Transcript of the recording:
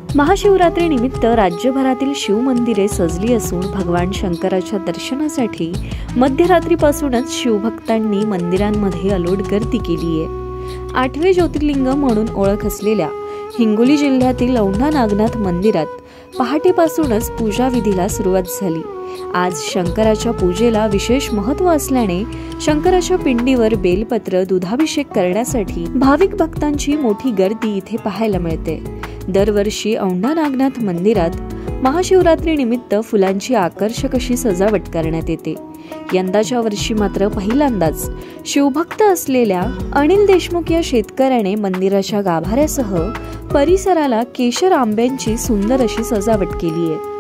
महाशिवरात्रीनिमित्त राज्यभरातील शिवमंदिरे सजली असून भगवान शंकराच्या दर्शनासाठी मध्यरात्रीपासूनच शिवभक्तांनी मंदिरांमध्ये अलोट गर्दी केली आहे। 8वे ज्योतिर्लिंग म्हणून ओळख असलेल्या हिंगोली जिल्ह्यातील औंढा नागनाथ मंदिरात पहाटेपासूनच पूजा विधीला सुरुवात झाली। आज शंकराच्या पूजेला विशेष महत्त्व असल्याने शंकराच्या पिंडीवर बेलपत्र दुधाभिषेक करण्यासाठी भाविक भक्तांची मोठी गर्दी इथे पाहायला मिळते। दरवर्षी औंढा नागनाथ मंदिरात महाशिवरात्री निमित्त फुलांची आकर्षक अशी सजावट करण्यात येते। यंदाच्या वर्षी मात्र पहिल्यांदाच शिवभक्त असलेल्या अनिल देशमुख या शेतकऱ्याने मंदिराच्या गाभाऱ्यासह परिसराला केशर आंब्यांची सुंदर अशी सजावट केली आहे।